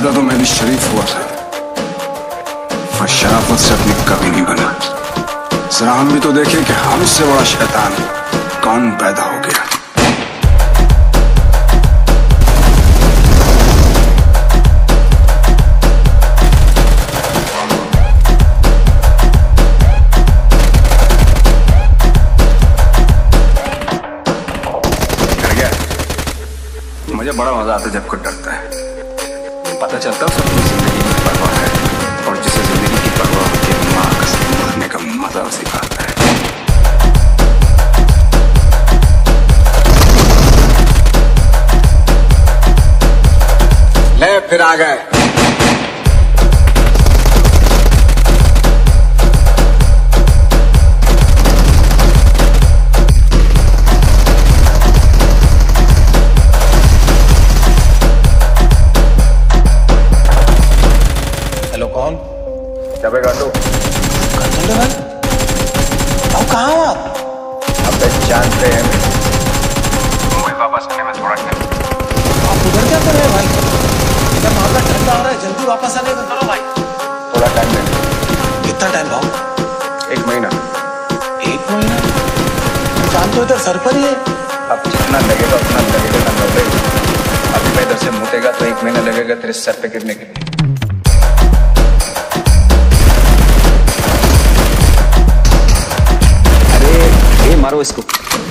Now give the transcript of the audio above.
पैदा तो मैं भी शरीफ हुआ था, पर शराफत से अपनी कभी नहीं बना। जरा हम भी तो देखें कि हमसे बड़ा शैतान कौन पैदा हो गया। मुझे बड़ा मजा आता है जब कोई डरता है, पता चलता है सबको जिंदगी की परवाह है, और जिसे जिंदगी की परवाह होती है माँ कसम मरने का मजा सिखाता है। ले फिर आ गए। हेलो, कौन? क्या भाई गांडू? भाई आओ, कहाँ हो आप? अबे जानते हैं मुंबई वापस आने में थोड़ा टाइम। आप उधर क्या कर रहे हैं भाई? इधर मामला ठंडा हो रहा है, जल्दी वापस आने का करो भाई। थोड़ा टाइम देना। कितना टाइम भाव? 1 महीना। 1 महीना? काम तो इधर सर पर ही है। अब जितना लगेगा उतना लगेगा ना नौबे। अभी मैं इधर से मुतेगा तो 1 महीना लगेगा तेरे सर पे गिरने के लिए। मारो इसको।